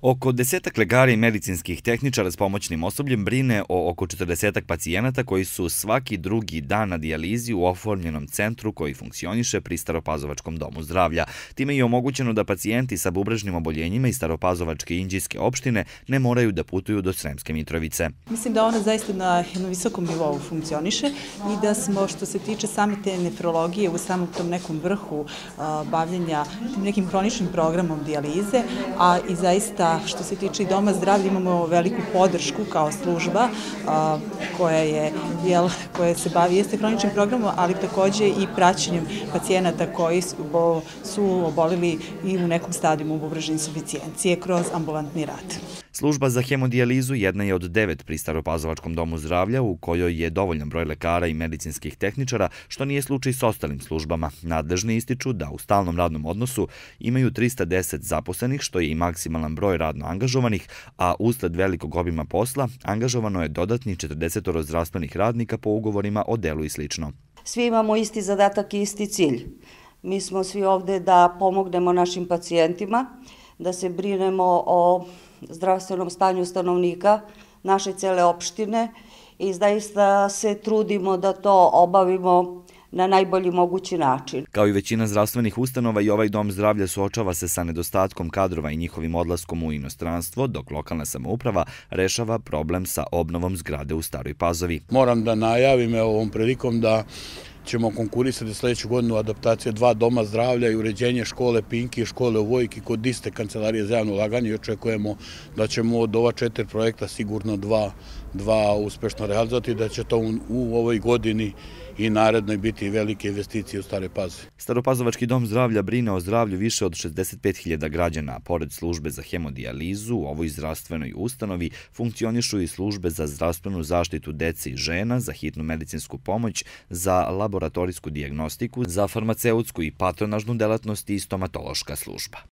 Oko 10 lekara i medicinskih tehničara s pomoćnim osobljem brine o oko 40 pacijenata koji su svaki drugi dan na dijalizi u oformljenom centru koji funkcioniše pri Staropazovačkom domu zdravlja. Time je omogućeno da pacijenti sa bubrežnim oboljenjima iz Staropazovačke i Inđijske opštine ne moraju da putuju do Sremske Mitrovice. Mislim da ona zaista na jednom visokom nivou funkcioniše i da smo, što se tiče same te nefrologije, u samom tom nekom vrhu bavljenja tim nekim hroničnim programom dijalize, a i zaista što se tiče i Doma zdravlja imamo veliku podršku kao služba koja se bavi jeste hroničnim programom, ali takođe i praćenjem pacijenata koji su obolili i u nekom stadijumu bubrežne insuficijencije kroz ambulantni rad. Služba za hemodijalizu jedna je od 9 pri Staropazovačkom domu zdravlja u kojoj je dovoljan broj lekara i medicinskih tehničara, što nije slučaj s ostalim službama. Nadležni ističu da u stalnom radnom odnosu imaju 310 zaposlenih, što je i maksimalan broj radno angažovanih, a usled velikog obima posla angažovano je dodatnih 40 zdravstvenih radnika po ugovorima o delu i slično. Svi imamo isti zadatak i isti cilj. Mi smo svi ovde da pomognemo našim pacijentima, da se brinemo o zdravstvenom stanju stanovnika naše cele opštine i zaista se trudimo da to obavimo na najbolji mogući način. Kao i većina zdravstvenih ustanova, i ovaj dom zdravlja suočava se sa nedostatkom kadrova i njihovim odlaskom u inostranstvo, dok lokalna samouprava rešava problem sa obnovom zgrade u Staroj Pazovi. Moram da najavim ovom prilikom da ćemo konkurisati sledeću godinu adaptacije 2 doma zdravlja i uređenje škole Pinki i škole u Vojki kod iste kancelarije za javno ulaganje i očekujemo da ćemo od ova 4 projekta sigurno dva uspešno realizovati, da će to u ovoj godini i narednoj biti velike investicije u Staroj Pazovi. Staropazovački dom zdravlja brine o zdravlju više od 65.000 građana. Pored službe za hemodijalizu, u ovoj zdravstvenoj ustanovi funkcionišu i službe za zdravstvenu zaštitu dece i žena, za hitnu medicinsku pomoć, za laboratorijsku dijagnostiku, za farmaceutsku i patronažnu delatnost i stomatološka služba.